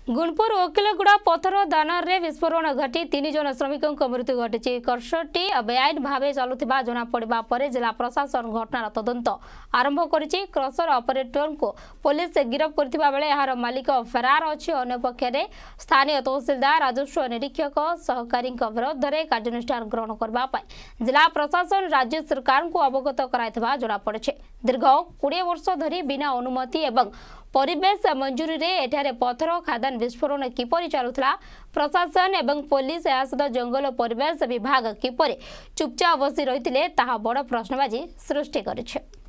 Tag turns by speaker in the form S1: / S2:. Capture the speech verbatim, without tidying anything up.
S1: गुणपुर वकिलगुड़ा पथर दानर रे विस्फोरण घटी तीन जन श्रमिकों मृत्यु घटी कर्षटी बेआईन भाव चलुवा जनापड़ा पर जिला प्रशासन घटनार तदंत आरंभ करिछि। क्रसर ऑपरेटर को पुलिस गिरफ्त करथिबा बेले यार मालिक फेरार अछि। अन्य पक्षरे स्थानीय तहसीलदार राजस्व निरीक्षक सहकारी विरोध में कार्यानुष्ठान ग्रहण करने जिला प्रशासन राज्य सरकार को अवगत कराइथिबा जनापड़े। दीर्घ कोड़े वर्ष धरी बिना अनुमति एवं परिवेश मंजूरी रे एठारे पथर खादान विस्फोरण किपरि चलुथला, प्रशासन एवं पुलिस या सहित जंगल परिवेश विभाग किपरि चुपचाप बसी रहिथिले ताहा बड़ प्रश्नबाजी सृष्टि करिछि।